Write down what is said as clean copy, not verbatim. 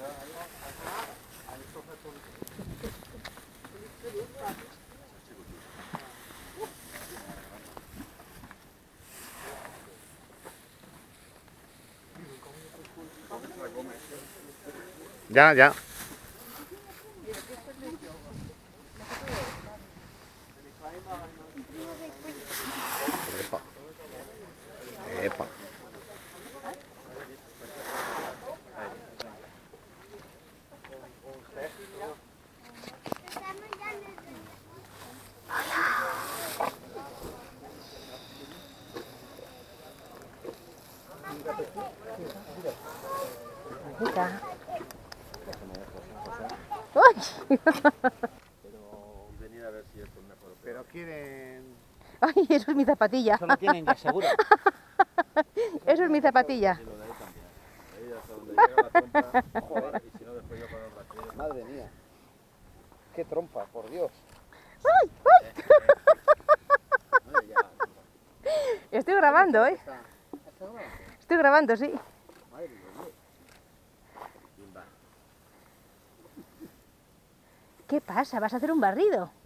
Ya, ya. Epa. Epa. ¡Uy! Venir a ver si esto es mejor. Pero quieren... ¡Ay, eso es mi zapatilla! Eso lo tienen ya seguro. Eso es mi zapatilla. Madre mía. Qué trompa, por Dios. ¡Ay! ¡Ay! Estoy grabando, ¿eh? Estoy grabando, sí. ¿Qué pasa? ¿Vas a hacer un barrido?